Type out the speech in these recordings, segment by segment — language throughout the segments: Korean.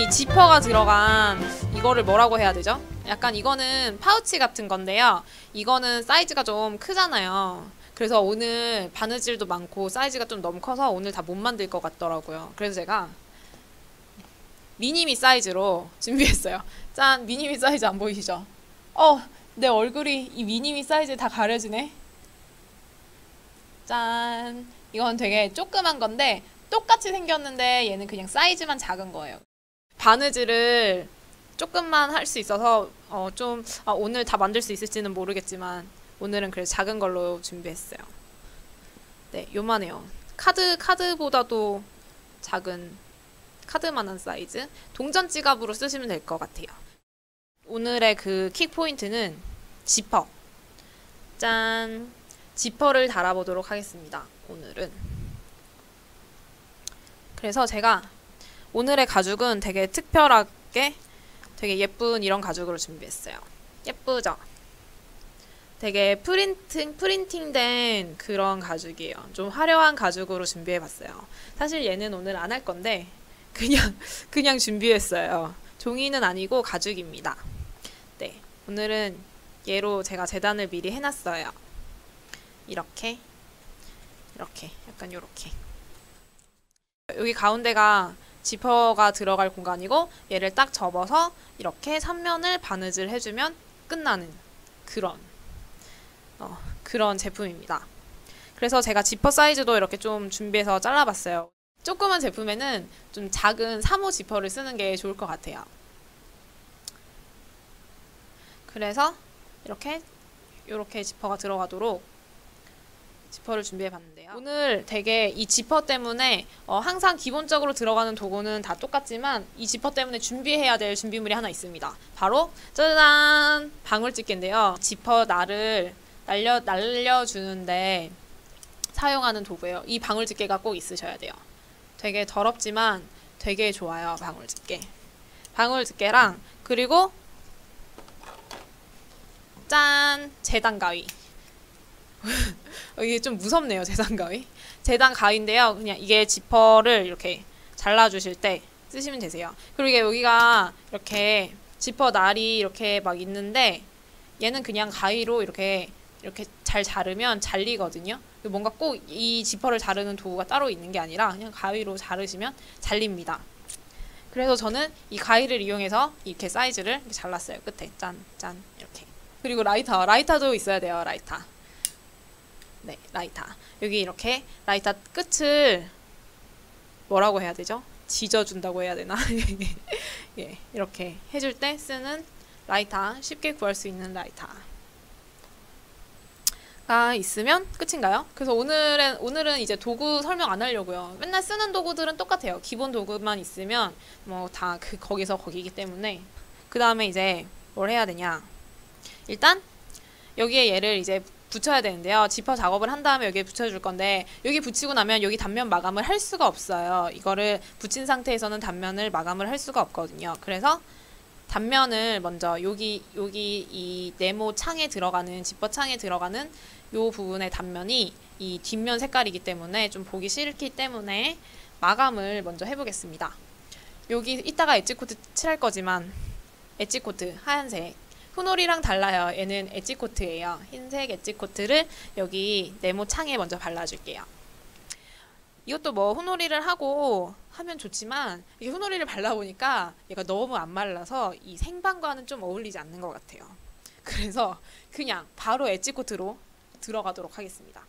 이 지퍼가 들어간 이거를 뭐라고 해야 되죠? 약간 이거는 파우치 같은 건데요. 이거는 사이즈가 좀 크잖아요. 그래서 오늘 바느질도 많고 사이즈가 좀 너무 커서 오늘 다 못 만들 것 같더라고요. 그래서 제가 미니미 사이즈로 준비했어요. 짠! 미니미 사이즈 안 보이시죠? 내 얼굴이 이 미니미 사이즈에 다 가려지네. 짠! 이건 되게 조그만 건데 똑같이 생겼는데 얘는 그냥 사이즈만 작은 거예요. 바느질을 조금만 할 수 있어서 오늘 다 만들 수 있을지는 모르겠지만 오늘은 그래서 작은 걸로 준비했어요. 네, 요만해요. 카드보다도 작은 카드만한 사이즈. 동전 지갑으로 쓰시면 될 것 같아요. 오늘의 그 킥 포인트는 지퍼. 짠! 지퍼를 달아보도록 하겠습니다. 오늘은. 그래서 제가 오늘의 가죽은 되게 특별하게 되게 예쁜 이런 가죽으로 준비했어요. 예쁘죠? 되게 프린팅된 그런 가죽이에요. 좀 화려한 가죽으로 준비해봤어요. 사실 얘는 오늘 안 할 건데 그냥 준비했어요. 종이는 아니고 가죽입니다. 네, 오늘은 얘로 제가 재단을 미리 해놨어요. 이렇게 약간 요렇게. 여기 가운데가 지퍼가 들어갈 공간이고 얘를 딱 접어서 이렇게 3면을 바느질 해주면 끝나는 그런 제품입니다. 그래서 제가 지퍼 사이즈도 이렇게 좀 준비해서 잘라봤어요. 조그만 제품에는 좀 작은 3호 지퍼를 쓰는 게 좋을 것 같아요. 그래서 이렇게 지퍼가 들어가도록 지퍼를 준비해봤는데요. 오늘 되게 이 지퍼 때문에 항상 기본적으로 들어가는 도구는 다 똑같지만 이 지퍼 때문에 준비해야 될 준비물이 하나 있습니다. 바로 짜잔! 방울집게인데요. 지퍼 날을 날려주는데 사용하는 도구예요. 이 방울집게가 꼭 있으셔야 돼요. 되게 더럽지만 되게 좋아요. 방울집게랑 그리고 짠! 재단 가위. 이게 좀 무섭네요. 재단 가위인데요. 그냥 이게 지퍼를 이렇게 잘라주실 때 쓰시면 되세요. 그리고 이게 여기가 이렇게 지퍼 날이 이렇게 막 있는데 얘는 그냥 가위로 이렇게 잘 자르면 잘리거든요. 뭔가 꼭 이 지퍼를 자르는 도구가 따로 있는 게 아니라 그냥 가위로 자르시면 잘립니다. 그래서 저는 이 가위를 이용해서 이렇게 사이즈를 이렇게 잘랐어요. 끝에 짠 이렇게. 그리고 라이터도 있어야 돼요. 네, 라이터. 여기 이렇게 라이터 끝을 뭐라고 해야 되죠? 지져준다고 해야 되나? 예, 이렇게 해줄 때 쓰는 라이터. 쉽게 구할 수 있는 라이터가 있으면 끝인가요? 그래서 오늘은 이제 도구 설명 안 하려고요. 맨날 쓰는 도구들은 똑같아요. 기본 도구만 있으면 뭐 다 거기서 거기이기 때문에. 그 다음에 이제 뭘 해야 되냐? 일단 여기에 얘를 이제 붙여야 되는데요. 지퍼 작업을 한 다음에 여기에 붙여줄 건데 여기 붙이고 나면 여기 단면 마감을 할 수가 없어요. 이거를 붙인 상태에서는 단면을 마감을 할 수가 없거든요. 그래서 단면을 먼저 여기 이 네모 창에 들어가는 지퍼 창에 들어가는 요 부분의 단면이 이 뒷면 색깔이기 때문에 좀 보기 싫기 때문에 마감을 먼저 해보겠습니다. 여기 이따가 엣지코트 칠할 거지만 엣지코트 하얀색 후놀이랑 달라요. 얘는 엣지코트예요. 흰색 엣지코트를 여기 네모 창에 먼저 발라줄게요. 이것도 뭐 후놀이를 하고 하면 좋지만 이게 후놀이를 발라보니까 얘가 너무 안 말라서 이 생방과는 좀 어울리지 않는 것 같아요. 그래서 그냥 바로 엣지코트로 들어가도록 하겠습니다.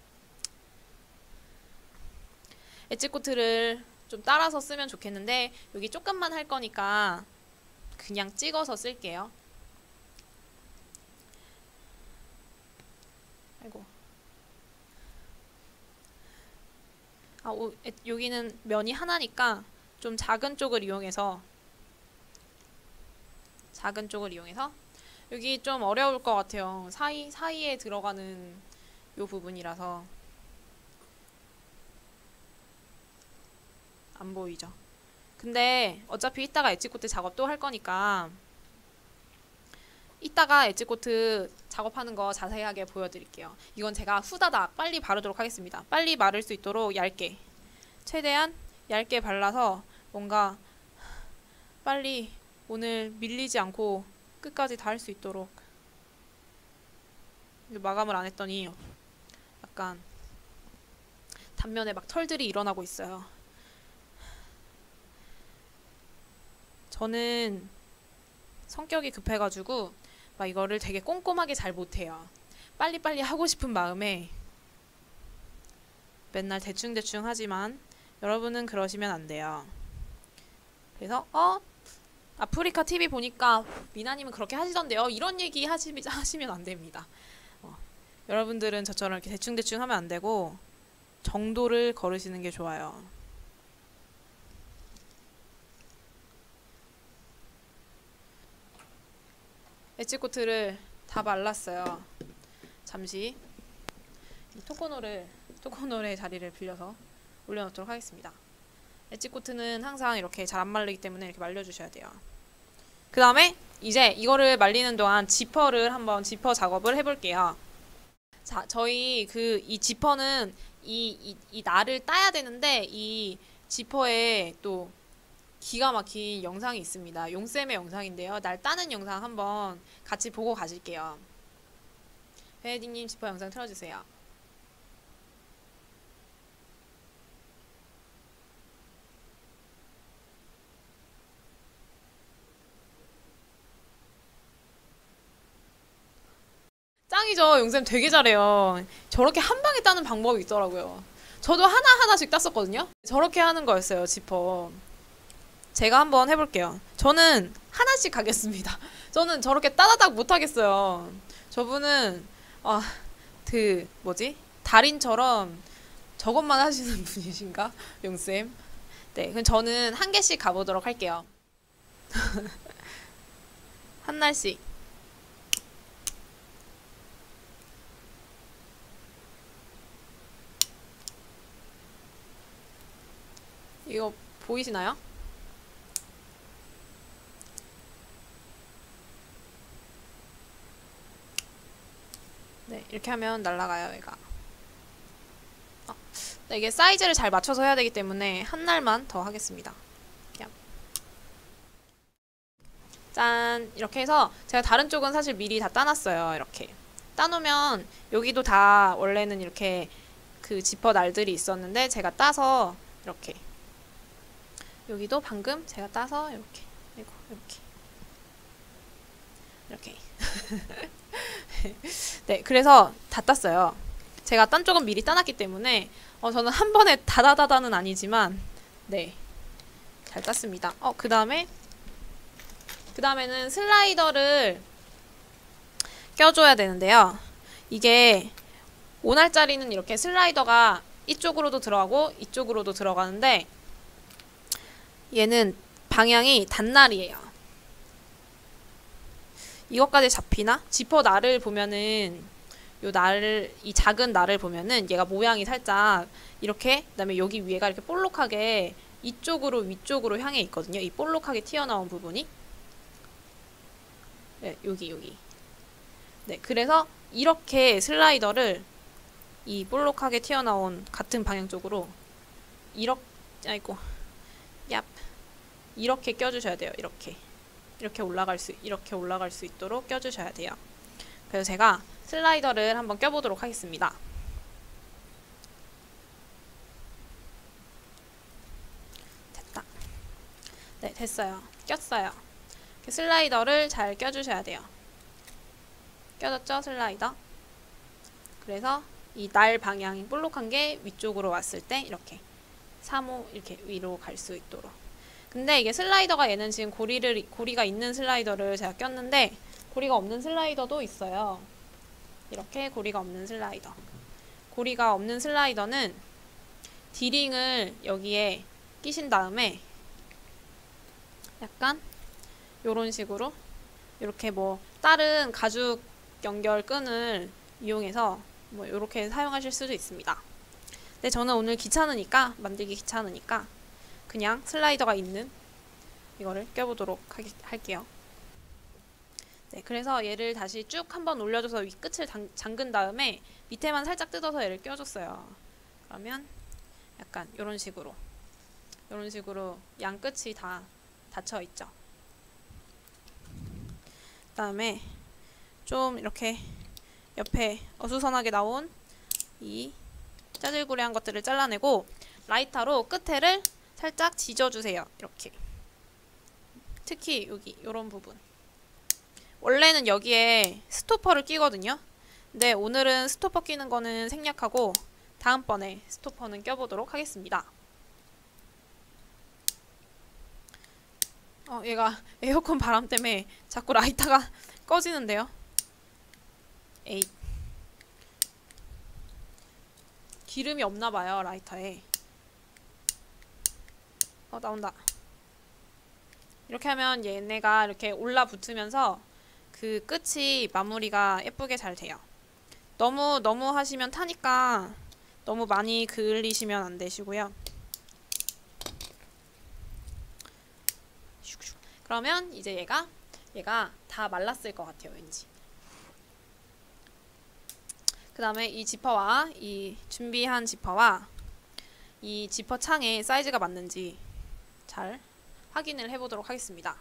엣지코트를 좀 따라서 쓰면 좋겠는데 여기 조금만 할 거니까 그냥 찍어서 쓸게요. 아이고. 여기는 면이 하나니까 좀 작은 쪽을 이용해서 여기 좀 어려울 것 같아요. 사이에 들어가는 요 부분이라서 안 보이죠? 근데 어차피 이따가 엣지코트 작업도 할 거니까 이따가 엣지코트 작업하는 거 자세하게 보여드릴게요. 이건 제가 후다닥 빨리 바르도록 하겠습니다. 빨리 마를 수 있도록 얇게 최대한 얇게 발라서 뭔가 빨리 오늘 밀리지 않고 끝까지 다 할 수 있도록. 마감을 안 했더니 약간 단면에 막 털들이 일어나고 있어요. 저는 성격이 급해가지고 막 이거를 되게 꼼꼼하게 잘 못해요. 빨리빨리 하고 싶은 마음에 맨날 대충대충 하지만 여러분은 그러시면 안 돼요. 그래서 아프리카 TV 보니까 미나님은 그렇게 하시던데요. 이런 얘기 하시면 안 됩니다. 여러분들은 저처럼 이렇게 대충대충 하면 안 되고 정도를 걸으시는 게 좋아요. 엣지코트를 다 말랐어요. 잠시 이 토코노의 자리를 빌려서 올려놓도록 하겠습니다. 엣지코트는 항상 이렇게 잘 안 말리기 때문에 이렇게 말려주셔야 돼요. 그 다음에 이제 이거를 말리는 동안 지퍼를 한번 지퍼 작업을 해볼게요. 자, 저희 이 지퍼는 이 날을 따야 되는데 이 지퍼에 또 기가 막힌 영상이 있습니다. 용쌤의 영상인데요. 날 따는 영상 한번 같이 보고 가실게요. 베네딕님 지퍼 영상 틀어주세요. 짱이죠. 용쌤 되게 잘해요. 저렇게 한 방에 따는 방법이 있더라고요. 저도 하나하나씩 땄었거든요. 저렇게 하는 거였어요, 지퍼. 제가 한번 해볼게요. 저는 하나씩 가겠습니다. 저는 저렇게 따다닥 못하겠어요. 저분은 달인처럼 저것만 하시는 분이신가? 용쌤. 네, 그럼 저는 한 개씩 가보도록 할게요. 한 날씩. 이거 보이시나요? 네, 이렇게 하면 날아가요, 얘가. 네, 이게 사이즈를 잘 맞춰서 해야 되기 때문에 한 날만 더 하겠습니다. 짠! 이렇게 해서 제가 다른 쪽은 사실 미리 다 따놨어요. 이렇게. 따놓으면 여기도 다 원래는 이렇게 그 지퍼 날들이 있었는데 제가 따서 이렇게 여기도 방금 제가 따서 이렇게 이렇게 네, 그래서 다 땄어요. 제가 딴 쪽은 미리 따놨기 때문에 저는 한 번에 다다다다는 아니지만 네, 잘 땄습니다. 그 다음에는 슬라이더를 껴줘야 되는데요. 이게 5날짜리는 이렇게 슬라이더가 이쪽으로도 들어가고 이쪽으로도 들어가는데 얘는 방향이 단날이에요. 이것까지 잡히나? 지퍼 날을 보면은 이 작은 날을 보면은 얘가 모양이 살짝 이렇게, 그다음에 여기 위에가 이렇게 볼록하게 위쪽으로 향해 있거든요. 이 볼록하게 튀어나온 부분이. 네, 여기. 네, 그래서 이렇게 슬라이더를 이 볼록하게 튀어나온 같은 방향 쪽으로 이렇게 껴주셔야 돼요. 이렇게 올라갈 수 있도록 껴주셔야 돼요. 그래서 제가 슬라이더를 한번 껴보도록 하겠습니다. 됐다. 네, 됐어요. 꼈어요. 슬라이더를 잘 껴주셔야 돼요. 껴졌죠? 슬라이더. 그래서 이 날 방향이 볼록한 게 위쪽으로 왔을 때 이렇게 3호 이렇게 위로 갈 수 있도록. 근데 이게 슬라이더가 얘는 지금 고리가 있는 슬라이더를 제가 꼈는데 고리가 없는 슬라이더도 있어요. 이렇게 고리가 없는 슬라이더. 고리가 없는 슬라이더는 디링을 여기에 끼신 다음에 약간 요런 식으로 이렇게 뭐 다른 가죽 연결 끈을 이용해서 뭐 요렇게 사용하실 수도 있습니다. 근데 저는 오늘 만들기 귀찮으니까 그냥 슬라이더가 있는 이거를 껴보도록 할게요. 네, 그래서 얘를 다시 쭉 한번 올려줘서 위 끝을 잠근 다음에 밑에만 살짝 뜯어서 얘를 껴줬어요. 그러면 약간 요런 식으로 양 끝이 다 닫혀 있죠. 그다음에 좀 이렇게 옆에 어수선하게 나온 이 짜질구레한 것들을 잘라내고 라이터로 끝에를 살짝 지져주세요. 이렇게. 특히 여기 요런 부분. 원래는 여기에 스토퍼를 끼거든요. 근데 오늘은 스토퍼 끼는 거는 생략하고 다음번에 스토퍼는 껴보도록 하겠습니다. 얘가 에어컨 바람 때문에 자꾸 라이터가 꺼지는데요. 에잇. 기름이 없나봐요, 라이터에. 나온다. 이렇게 하면 얘네가 이렇게 올라붙으면서 그 끝이 마무리가 예쁘게 잘 돼요. 너무 하시면 타니까 너무 많이 그을리시면 안 되시고요. 그러면 이제 얘가 다 말랐을 것 같아요, 왠지. 그 다음에 이 지퍼와 이 준비한 지퍼와 이 지퍼 창의 사이즈가 맞는지 잘 확인을 해보도록 하겠습니다.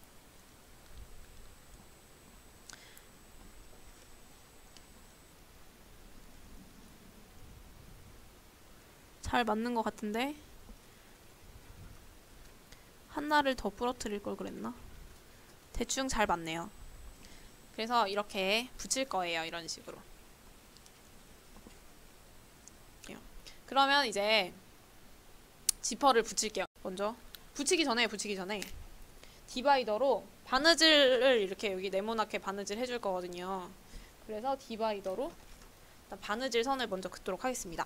잘 맞는 것 같은데 하나를 더 부러뜨릴 걸 그랬나? 대충 잘 맞네요. 그래서 이렇게 붙일 거예요. 이런 식으로. 그러면 이제 지퍼를 붙일게요. 먼저 붙이기 전에 디바이더로 바느질을 이렇게 여기 네모나게 바느질 해줄 거거든요. 그래서 디바이더로 일단 바느질 선을 먼저 긋도록 하겠습니다.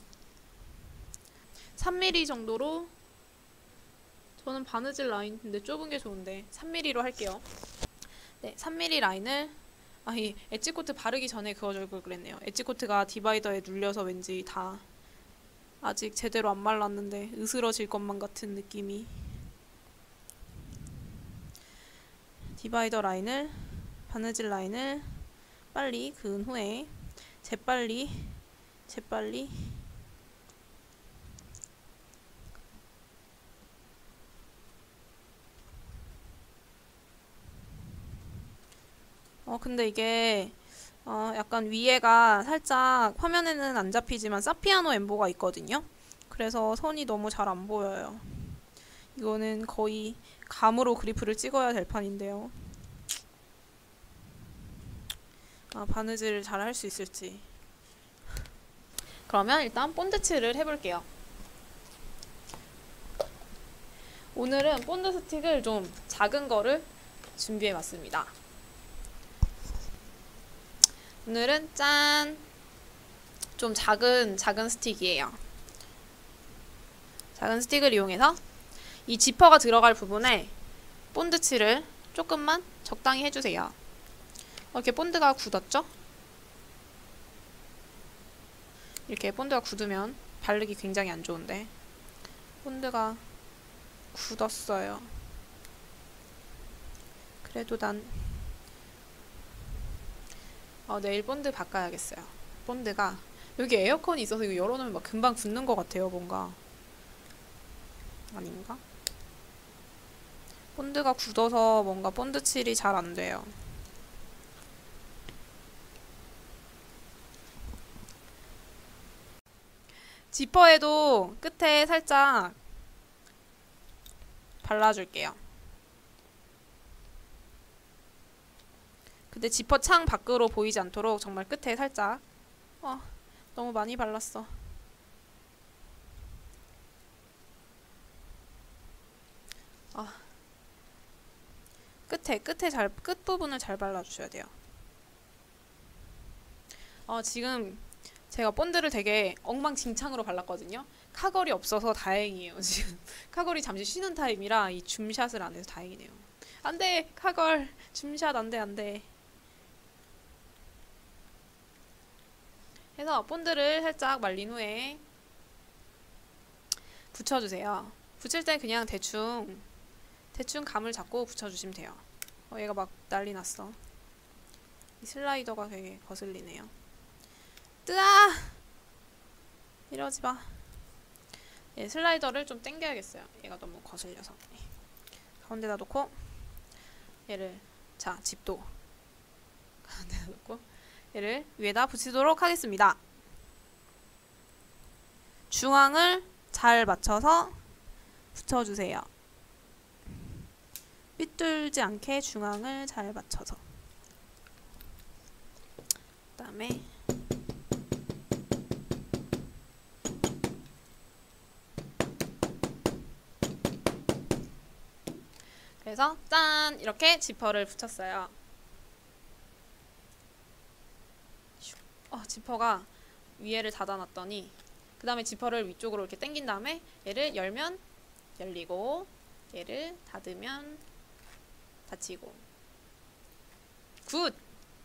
3mm 정도로, 저는 바느질 라인 근데 좁은 게 좋은데 3mm로 할게요. 네, 3mm 라인을 이 엣지코트 바르기 전에 그어줄 걸 그랬네요. 엣지코트가 디바이더에 눌려서 왠지 다 아직 제대로 안 말랐는데 으스러질 것만 같은 느낌이. 디바이더 라인을, 바느질 라인을 빨리 그은 후에 재빨리 근데 이게 약간 위에가 살짝 화면에는 안 잡히지만 사피아노 엠보가 있거든요. 그래서 선이 너무 잘 안 보여요. 이거는 거의 감으로 그리프를 찍어야 될 판인데요. 바느질을 잘 할 수 있을지. 그러면 일단 본드칠을 해볼게요. 오늘은 본드 스틱을 좀 작은 거를 준비해봤습니다. 오늘은 짠! 좀 작은 스틱이에요. 작은 스틱을 이용해서 이 지퍼가 들어갈 부분에 본드칠을 조금만 적당히 해주세요. 이렇게 본드가 굳었죠? 이렇게 본드가 굳으면 바르기 굉장히 안 좋은데 본드가 굳었어요. 그래도 난 내일 본드 바꿔야겠어요. 본드가 여기 에어컨이 있어서 이거 열어놓으면 막 금방 굳는 것 같아요. 뭔가 아닌가? 본드가 굳어서 뭔가 본드 칠이 잘 안 돼요. 지퍼에도 끝에 살짝 발라줄게요. 근데 지퍼 창 밖으로 보이지 않도록 정말 끝에 살짝. 너무 많이 발랐어. 끝부분을 잘 발라주셔야 돼요. 지금 제가 본드를 되게 엉망진창으로 발랐거든요. 카걸이 없어서 다행이에요. 지금 카걸이 잠시 쉬는 타임이라 이 줌샷을 안 해서 다행이네요. 안돼, 카걸 줌샷 안돼. 해서 본드를 살짝 말린 후에 붙여주세요. 붙일 때 그냥 대충 감을 잡고 붙여주시면 돼요. 얘가 막 난리 났어. 이 슬라이더가 되게 거슬리네요. 뜨아! 이러지 마. 슬라이더를 좀 당겨야겠어요. 얘가 너무 거슬려서. 가운데다 놓고 얘를 자 집도 가운데다 놓고 얘를 위에다 붙이도록 하겠습니다. 중앙을 잘 맞춰서 붙여주세요. 삐뚤지 않게 중앙을 잘 맞춰서. 그 다음에 그래서 짠! 이렇게 지퍼를 붙였어요. 지퍼가 위에를 닫아놨더니 그 다음에 지퍼를 위쪽으로 이렇게 당긴 다음에 얘를 열면 열리고 얘를 닫으면 닫히고. 굿!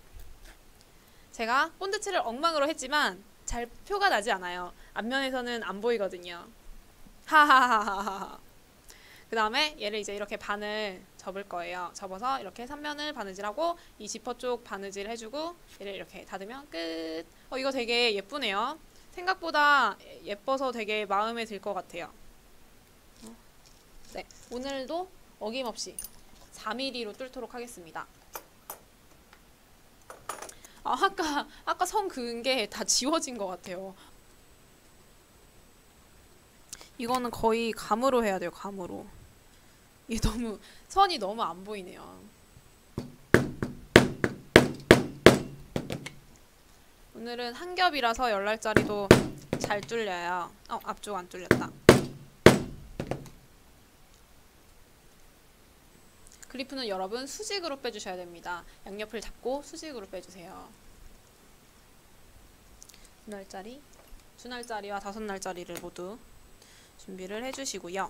제가 본드칠을 엉망으로 했지만 잘 표가 나지 않아요. 앞면에서는 안 보이거든요. 하하하하하. 그 다음에 얘를 이제 이렇게 반을 접을 거예요. 접어서 이렇게 3면을 바느질하고 이 지퍼 쪽 바느질 해주고 얘를 이렇게 닫으면 끝. 이거 되게 예쁘네요. 생각보다 예뻐서 되게 마음에 들 것 같아요. 네, 오늘도 어김없이 4mm로 뚫도록 하겠습니다. 아까 선 그은 게 다 지워진 것 같아요. 이거는 거의 감으로 해야 돼요. 감으로. 이게 선이 너무 안 보이네요. 오늘은 한 겹이라서 열날짜리도 잘 뚫려요. 앞쪽 안 뚫렸다. 그리프는 여러분 수직으로 빼주셔야 됩니다. 양옆을 잡고 수직으로 빼주세요. 두 날짜리와 5날짜리를 모두 준비를 해주시고요.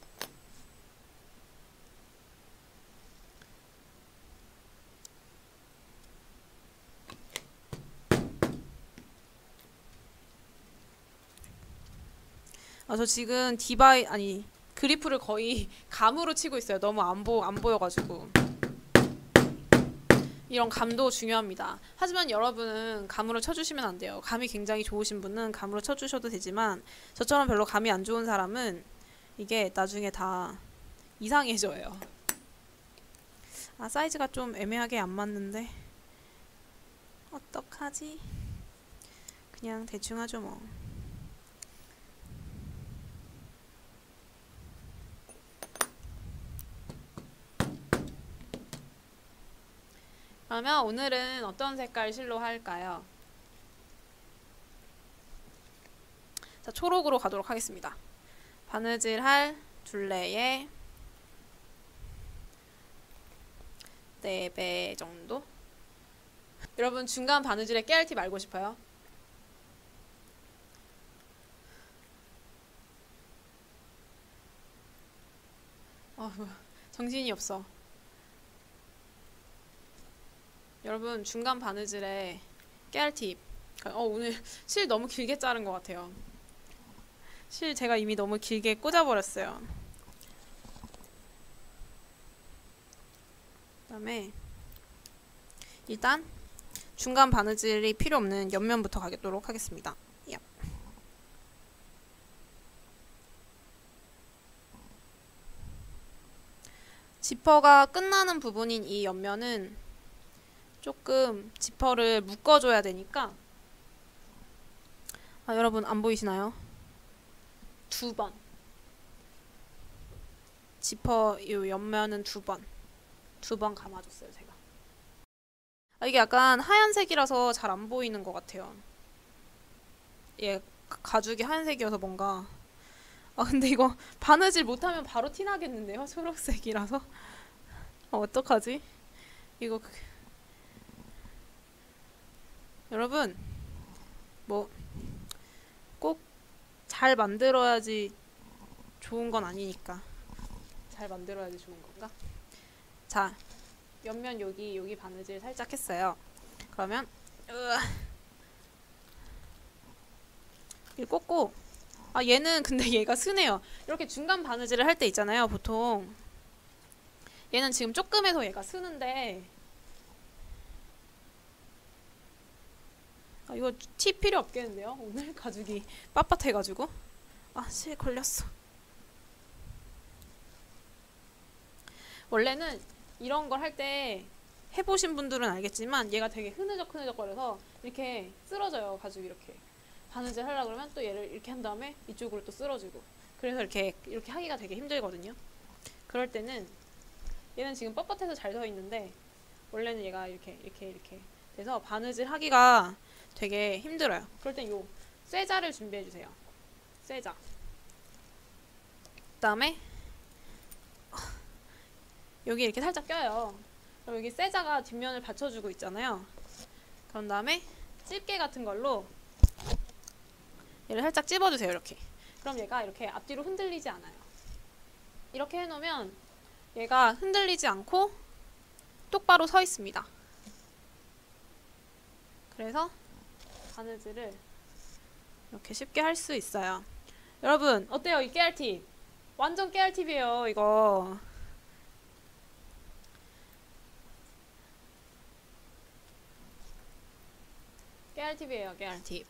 저 지금 그리프를 거의 감으로 치고 있어요. 너무 안 보여가지고. 이런 감도 중요합니다. 하지만 여러분은 감으로 쳐주시면 안 돼요. 감이 굉장히 좋으신 분은 감으로 쳐주셔도 되지만 저처럼 별로 감이 안 좋은 사람은 이게 나중에 다 이상해져요. 사이즈가 좀 애매하게 안 맞는데 어떡하지? 그냥 대충 하죠 뭐. 그러면 오늘은 어떤 색깔 실로 할까요? 자, 초록으로 가도록 하겠습니다. 바느질할 둘레에 4배 정도? 여러분 중간 바느질에 깨알 팁 알고 싶어요? 정신이 없어. 여러분 중간 바느질에 깨알 팁. 오늘 실 너무 길게 자른 것 같아요. 실 제가 이미 너무 길게 꽂아버렸어요. 그 다음에 일단 중간 바느질이 필요 없는 옆면부터 가도록 하겠습니다. 야. 지퍼가 끝나는 부분인 이 옆면은 조금 지퍼를 묶어줘야 되니까 여러분 안 보이시나요? 2번 지퍼 이 옆면은 2번 감아줬어요 제가. 이게 약간 하얀색이라서 잘 안 보이는 것 같아요. 얘 가죽이 하얀색이어서 뭔가 근데 이거 바느질 못하면 바로 티나겠는데요? 초록색이라서 어떡하지? 이거 여러분 뭐 꼭 잘 만들어야지 좋은 건 아니니까. 잘 만들어야지 좋은 건가? 자, 옆면 여기 바느질 살짝 했어요. 그러면 이 꽂고 얘는 근데 얘가 스네요. 이렇게 중간 바느질을 할 때 있잖아요. 보통 얘는 지금 조금 해서 얘가 스는데 이거 팁 필요 없겠는데요? 오늘 가죽이 빳빳해가지고 실 걸렸어. 원래는 이런 걸 할 때 해보신 분들은 알겠지만 얘가 되게 흐느적거려서 이렇게 쓰러져요. 가지고 이렇게 바느질 하려고 그러면 또 얘를 이렇게 한 다음에 이쪽으로 또 쓰러지고, 그래서 이렇게 하기가 되게 힘들거든요. 그럴 때는 얘는 지금 뻣뻣해서 잘 서 있는데 원래는 얘가 이렇게 돼서 바느질 하기가 되게 힘들어요. 그럴 땐 요 쇠자를 준비해 주세요. 쇠자. 그다음에 여기 이렇게 살짝 껴요. 그럼 여기 쇠자가 뒷면을 받쳐주고 있잖아요. 그런 다음에 집게 같은 걸로 얘를 살짝 찝어주세요. 이렇게. 그럼 얘가 이렇게 앞뒤로 흔들리지 않아요. 이렇게 해놓으면 얘가 흔들리지 않고 똑바로 서 있습니다. 그래서 바느질을 이렇게 쉽게 할 수 있어요. 여러분 어때요? 이 깨알 팁 완전 깨알 팁이에요. 이거 깨알 팁이에요. 깨알 팁.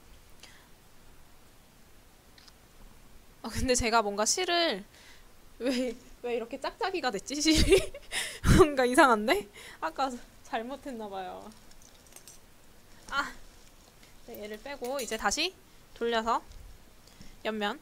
근데 제가 뭔가 실을 왜 이렇게 짝짝이가 됐지? 실이 뭔가 이상한데? 아까 잘못했나봐요. 네, 얘를 빼고 이제 다시 돌려서 옆면.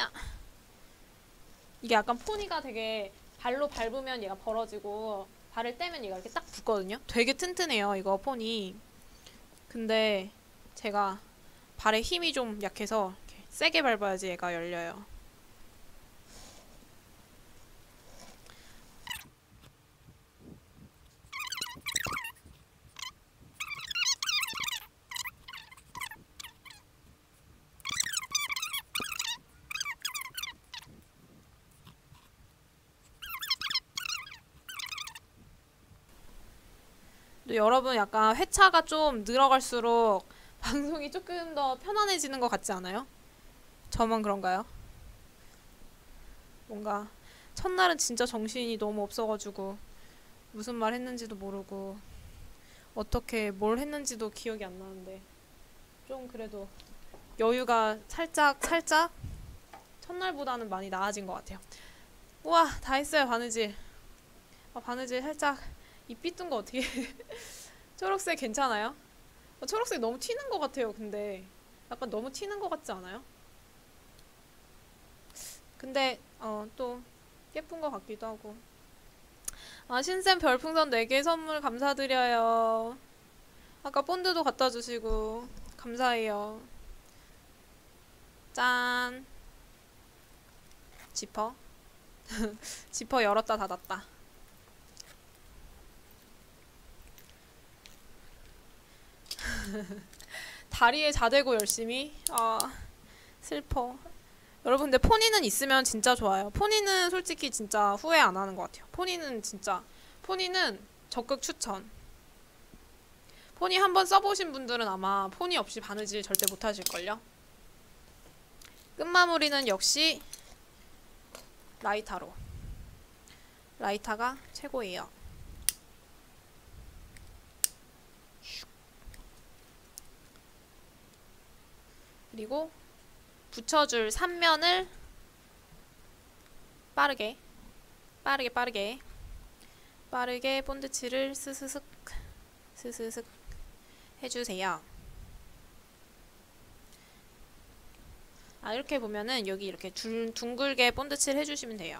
이게 약간 포니가 되게 발로 밟으면 얘가 벌어지고 발을 떼면 얘가 이렇게 딱 붙거든요. 되게 튼튼해요 이거 포니. 근데 제가 발에 힘이 좀 약해서 이렇게 세게 밟아야지 얘가 열려요. 여러분 약간 회차가 좀 늘어갈수록 방송이 조금 더 편안해지는 것 같지 않아요? 저만 그런가요? 뭔가 첫날은 진짜 정신이 너무 없어가지고 무슨 말 했는지도 모르고 어떻게 뭘 했는지도 기억이 안 나는데 좀 그래도 여유가 살짝 첫날보다는 많이 나아진 것 같아요. 우와, 다 했어요. 바느질. 바느질 살짝 이 삐뚤 거 어떻게 초록색 괜찮아요? 초록색 너무 튀는 것 같아요. 근데 약간 너무 튀는 것 같지 않아요? 근데 또 예쁜 것 같기도 하고. 신쌤 별풍선 4개 선물 감사드려요. 아까 본드도 갖다 주시고 감사해요. 짠. 지퍼. 지퍼 열었다 닫았다. 다리에 자대고 열심히. 슬퍼. 여러분 근데 포니는 있으면 진짜 좋아요. 포니는 솔직히 진짜 후회 안 하는 것 같아요. 포니는 적극 추천. 포니 한번 써보신 분들은 아마 포니 없이 바느질 절대 못 하실걸요. 끝마무리는 역시 라이터로. 라이터가 최고예요. 그리고 붙여줄 3면을 빠르게 본드칠을 스스슥 해주세요. 이렇게 보면은 여기 이렇게 둥글게 본드칠 해주시면 돼요.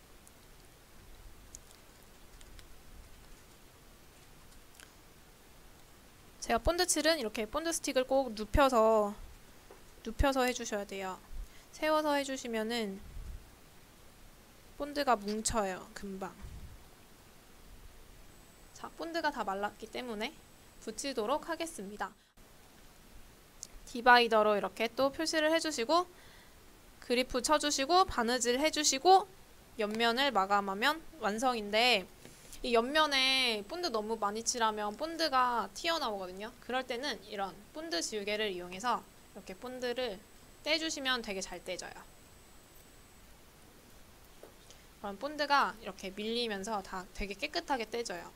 제가 본드칠은 이렇게 본드 스틱을 꼭 눕혀서 해주셔야 돼요. 세워서 해주시면은 본드가 뭉쳐요. 금방. 자, 본드가 다 말랐기 때문에 붙이도록 하겠습니다. 디바이더로 이렇게 또 표시를 해주시고 그리프 쳐주시고 바느질 해주시고 옆면을 마감하면 완성인데, 이 옆면에 본드 너무 많이 칠하면 본드가 튀어나오거든요. 그럴 때는 이런 본드 지우개를 이용해서 이렇게 본드를 떼주시면 되게 잘 떼져요. 그럼 본드가 이렇게 밀리면서 다 되게 깨끗하게 떼져요.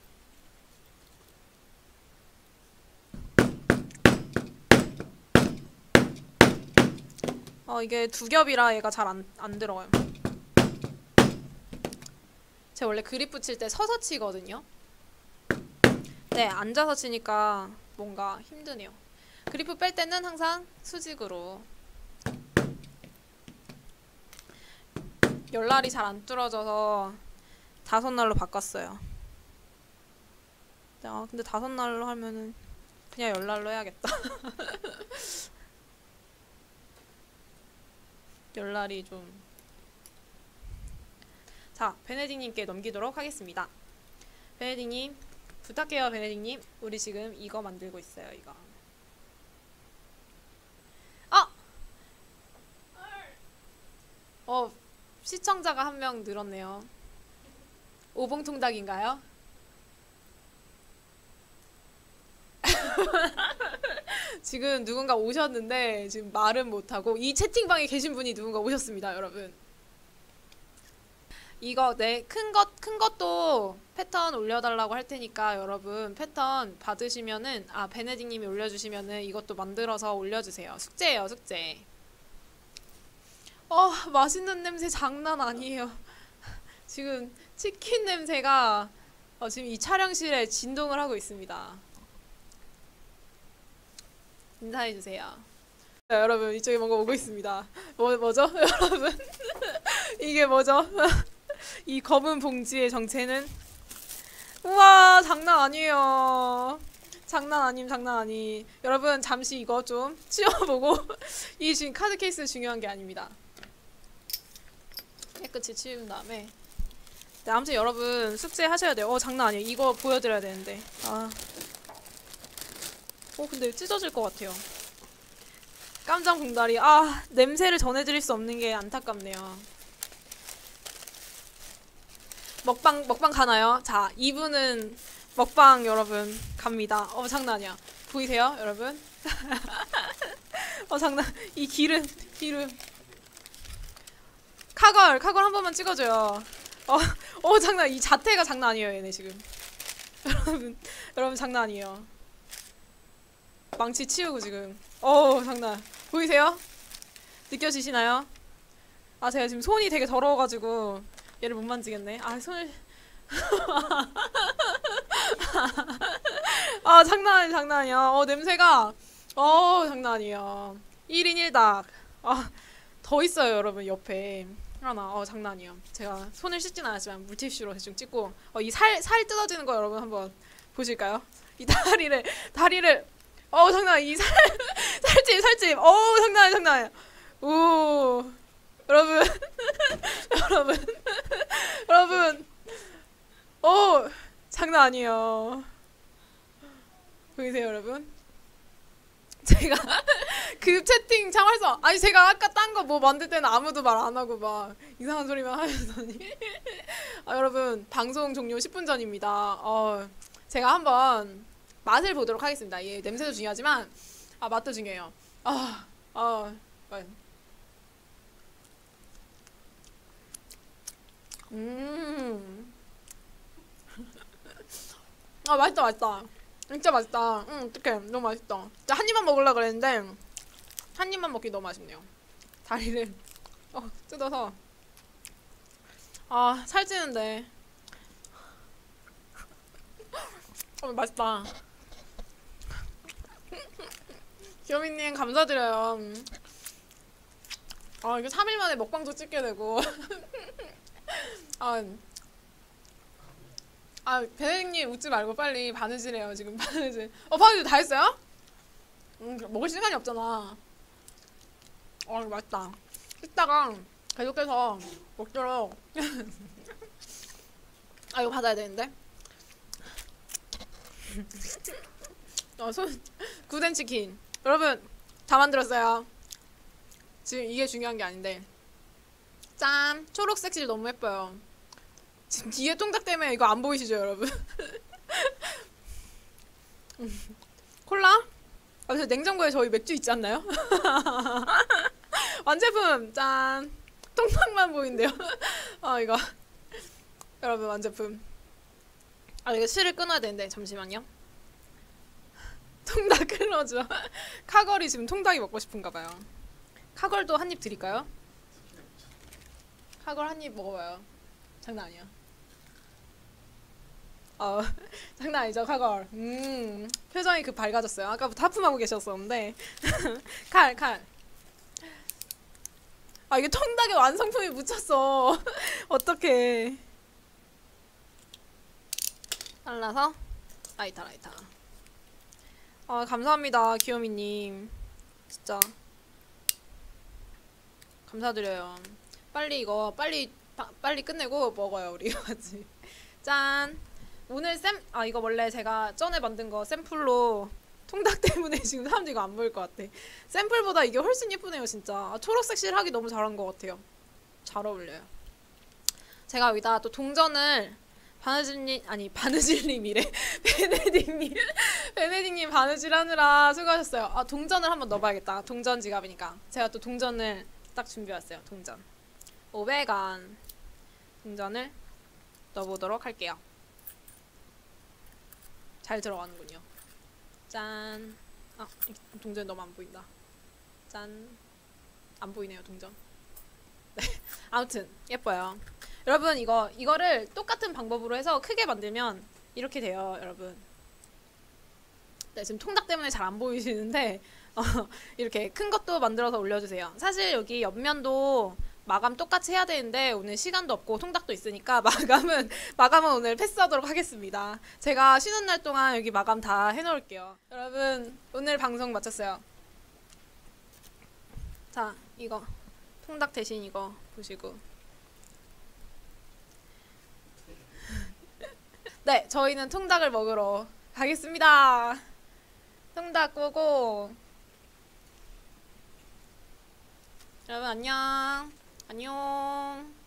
이게 두 겹이라 얘가 잘 안 들어가요. 제가 원래 그립 붙일 때 서서 치거든요. 네, 앉아서 치니까 뭔가 힘드네요. 그리프 뺄 때는 항상 수직으로. 열날이 잘 안 뚫어져서 5날로 바꿨어요. 아, 근데 5날로 하면은 그냥 열날로 해야겠다. 열날이 좀. 자, 베네딕님께 넘기도록 하겠습니다. 베네딕님, 부탁해요, 베네딕님. 우리 지금 이거 만들고 있어요, 이거. 시청자가 1명 늘었네요. 오봉통닭인가요? 지금 누군가 오셨는데 지금 말은 못하고 이 채팅방에 계신 분이 누군가 오셨습니다, 여러분. 이거 네, 큰 것도 패턴 올려달라고 할 테니까 여러분 패턴 받으시면은 베네딕님이 올려주시면은 이것도 만들어서 올려주세요. 숙제예요, 숙제. 맛있는 냄새 장난 아니에요. 지금 치킨 냄새가 지금 이 촬영실에 진동을 하고 있습니다. 인사해주세요. 자, 여러분 이쪽에 뭔가 오고 있습니다. 뭐죠? 여러분 이게 뭐죠? 이 검은 봉지의 정체는? 우와, 장난 아니에요. 장난 아님, 장난 아니. 여러분 잠시 이거 좀 치워보고 이 지금 카드 케이스 중요한 게 아닙니다. 깨끗이 치운 다음에. 네, 아무튼 여러분 숙제 하셔야 돼요. 장난 아니에요. 이거 보여드려야 되는데. 근데 찢어질 것 같아요. 깜장 봉다리. 냄새를 전해드릴 수 없는 게 안타깝네요. 먹방 가나요? 자, 2분은 먹방 여러분 갑니다. 장난 아니야. 보이세요, 여러분? 장난. 이 기름. 카걸 한 번만 찍어줘요. 장난. 이 자태가 장난 아니에요, 얘네 지금. 여러분 장난 아니에요. 망치 치우고 지금. 장난. 보이세요? 느껴지시나요? 제가 지금 손이 되게 더러워가지고 얘를 못 만지겠네. 손을. 장난 아니야. 냄새가. 장난 아니에요. 1인 1닭. 더 있어요, 여러분, 옆에. 하나. 장난 아니에요. 제가 손을 씻진 않았지만 물티슈로 대충 찍고. 이 살 뜯어지는 거 여러분 한번 보실까요? 이 다리를. 장난 아니야. 이 살집. 장난 아니야. 오. 여러분. 여러분. 장난 아니에요. 보이세요, 여러분? 제가 그 채팅 참아서 제가 아까 딴 거 뭐 만들 때는 아무도 말 안 하고 막 이상한 소리만 하시더니 여러분 방송 종료 10분 전입니다. 제가 한번 맛을 보도록 하겠습니다. 예, 냄새도 중요하지만 맛도 중요해요. 맛있다. 진짜 맛있다. 어떡해. 너무 맛있다. 진짜 한 입만 먹으려고 그랬는데 한 입만 먹기 너무 아쉽네요. 다리를 뜯어서. 살찌는데. 맛있다. 귀요미님 감사드려요. 이게 3일 만에 먹방도 찍게 되고. 베네딕님 웃지 말고 빨리 바느질해요. 지금 바느질. 바느질 다 했어요? 먹을 시간이 없잖아. 이거 맛있다. 이따가 계속해서 먹도록. 이거 받아야 되는데. 구덴 치킨. 여러분 다 만들었어요. 지금 이게 중요한 게 아닌데. 짠! 초록색 실 너무 예뻐요. 지금 뒤에 통닭 때문에 이거 안 보이시죠, 여러분? 콜라? 저 냉장고에 저희 맥주 있지 않나요? 완제품! 짠! 통닭만 보인대요. 이거. 여러분, 완제품. 이거 실을 끊어야 되는데, 잠시만요. 통닭 끊어줘. 카걸이 지금 통닭이 먹고 싶은가봐요. 카걸도 한 입 드릴까요? 카걸 한 입 먹어봐요. 장난 아니야. 어, 장난 아니죠, 칼걸. 표정이 그 밝아졌어요. 아까부터 하품하고 계셨었는데. 칼. 아, 이게 통닭에 완성품이 묻혔어. 어떡해. 잘라서, 라이터. 아, 감사합니다, 귀요미님. 진짜. 감사드려요. 빨리 이거, 빨리 끝내고 먹어요, 우리 같이. 짠. 오늘 이거 원래 제가 전에 만든 거 샘플로 통닭 때문에 지금 사람들이 이거 안 보일 것 같아. 샘플보다 이게 훨씬 예쁘네요, 진짜. 아, 초록색 실하기 너무 잘한 것 같아요. 잘 어울려요. 제가 여기다 또 동전을 바느질님이래. 베네딕님 바느질 하느라 수고하셨어요. 아, 동전을 한번 넣어봐야겠다. 동전 지갑이니까. 제가 또 동전을 딱 준비해왔어요. 동전. 500원. 동전을 넣어보도록 할게요. 잘 들어가는군요. 짠. 아, 동전 너무 안 보인다. 짠. 안 보이네요, 동전. 네. 아무튼 예뻐요. 여러분 이거를 똑같은 방법으로 해서 크게 만들면 이렇게 돼요, 여러분. 네, 지금 통닭 때문에 잘 안 보이시는데 이렇게 큰 것도 만들어서 올려주세요. 사실 여기 옆면도 마감 똑같이 해야 되는데 오늘 시간도 없고 통닭도 있으니까 마감은 오늘 패스하도록 하겠습니다. 제가 쉬는 날 동안 여기 마감 다 해놓을게요. 여러분 오늘 방송 마쳤어요. 자, 이거 통닭 대신 이거 보시고. 네, 저희는 통닭을 먹으러 가겠습니다. 통닭 고고. 여러분 안녕. 안녕.